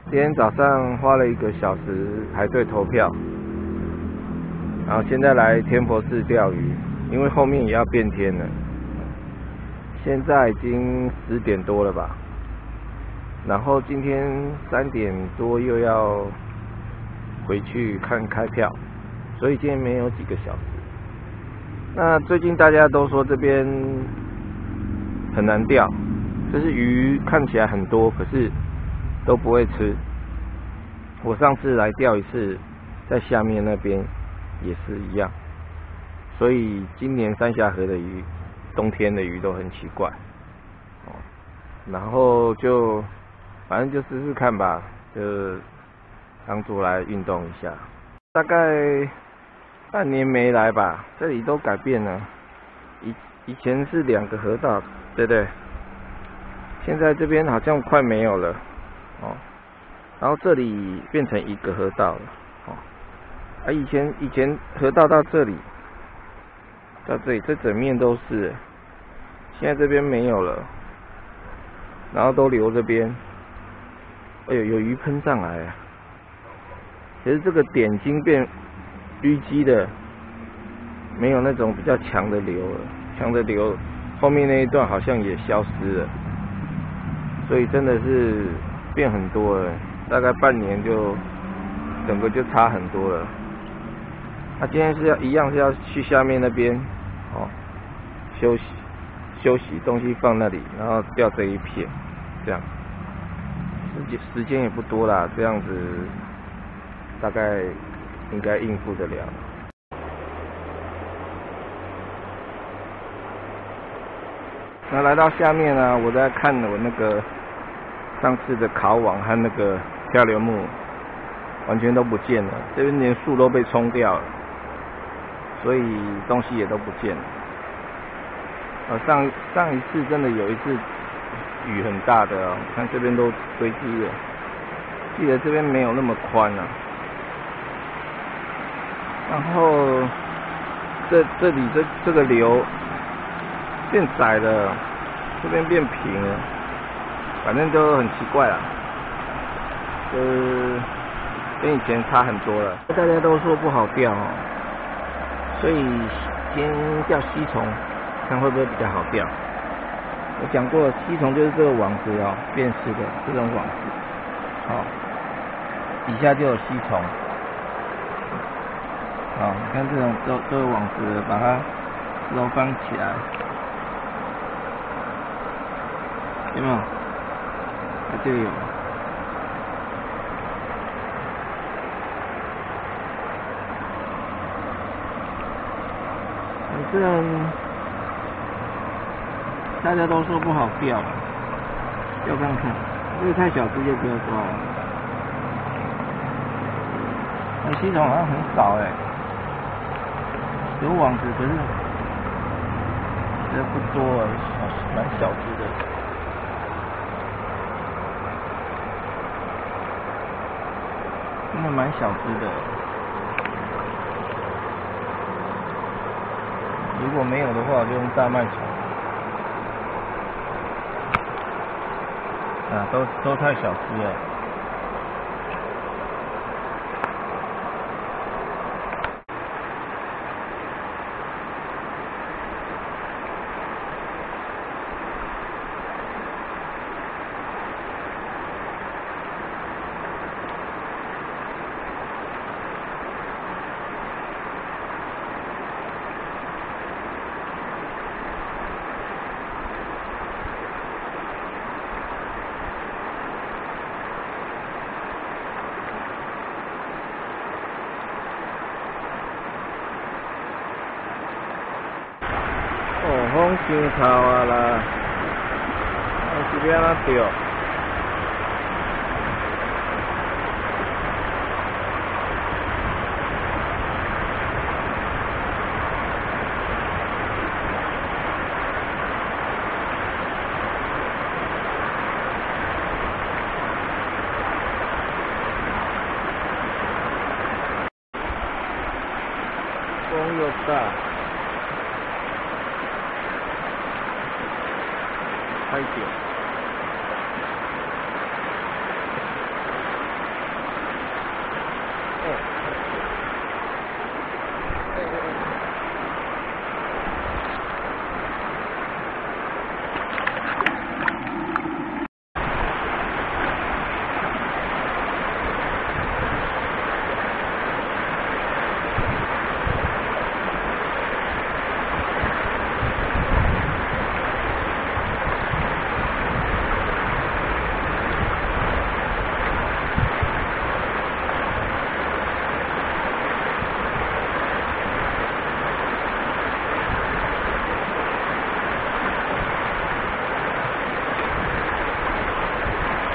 今天早上花了1个小时排队投票，然后现在来天婆寺钓鱼，因为后面也要变天了。现在已经10点多了吧，然后今天3点多又要回去看开票，所以今天没有几个小时。那最近大家都说这边很难钓，就是鱼看起来很多，可是都不会吃。我上次来钓一次，在下面那边也是一样，所以今年三峡河的鱼，冬天的鱼都很奇怪。然后就反正就试试看吧，就当作来运动一下。大概半年没来吧，这里都改变了。以前是2个河道，对不对？现在这边好像快没有了，然后这里变成1个河道了，以前河道到这里，这整面都是，现在这边没有了，然后都留这边。哎呦，有鱼喷上来啊！其实这个点已经变淤积的，没有那种比较强的流了，强的流后面那一段好像也消失了，所以真的是变很多了，大概半年就整个就差很多了。今天是一样是要去下面那边休息，东西放那里，然后钓这一片，这样时间也不多啦，这样子大概应该应付得了。那来到下面呢，我在看我那个上次的烤网和那个漂流木完全都不见了，这边连树都被冲掉了，所以东西也都不见了。上一次真的有一次雨很大的看这边都堆积了，记得这边没有那么宽啊。然后这里这个流变窄了，这边变平了，反正都很奇怪啦，跟以前差很多了。大家都说不好钓所以先钓吸虫，看会不会比较好钓。我讲过，吸虫就是这个网子变湿的这种网子，底下就有吸虫。你看这种这个网子，把它揉翻起来，有没有？这里有。反正大家都说不好钓，钓看看。这个太小只就不要抓了。吸虫好像很少有网子，可是不多蛮小只的。真的蛮小只的。如果没有的话，就用大麦虫。都太小只了。风伤透啊啦，是要安怎钓？风又大。开点。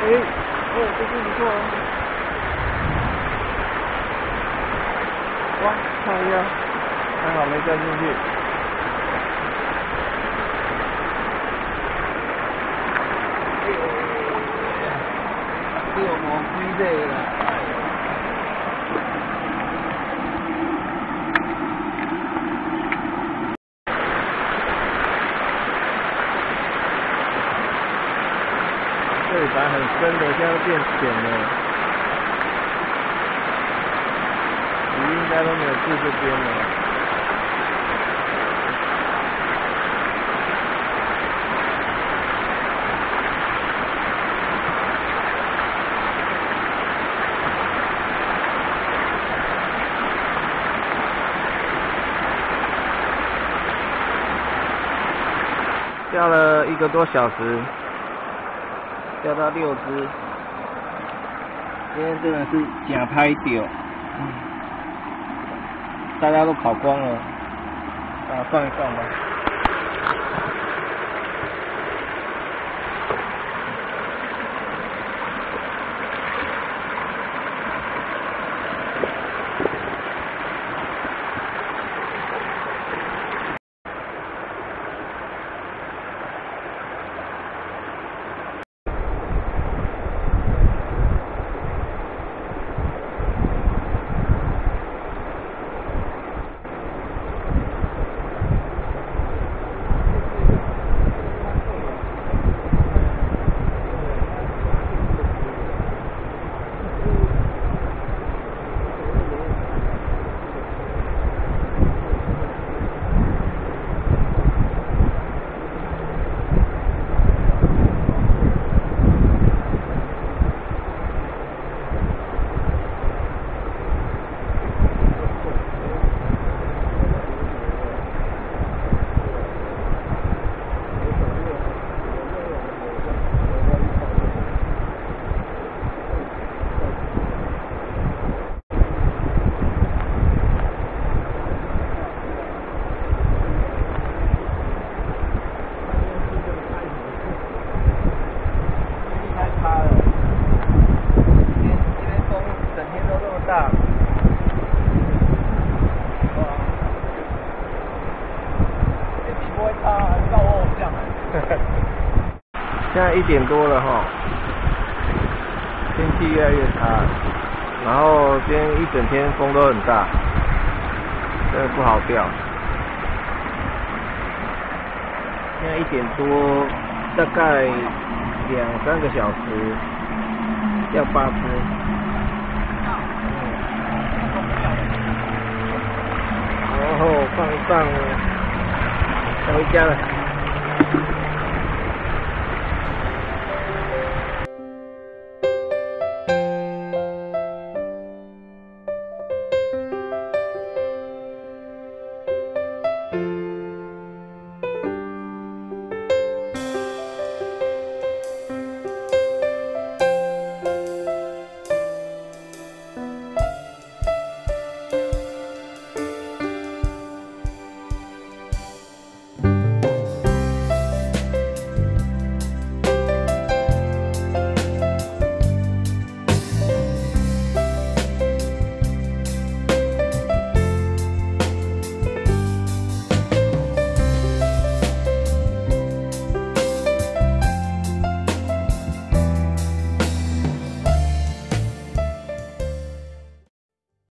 这只不错哦。哇，看一下，还好没掉进去。 给我磨龟类了。 这里本来很深的，现在变浅了。鱼应该都没有住这边了。钓了1个多小时。钓到6只，今天真的是假拍钓，大家都跑光了，放一放吧。现在1点多了哈，天气越来越差，然后今天一整天风都很大，真的不好钓。现在1点多，大概2、3个小时，钓8只。然后放一放，要回家了。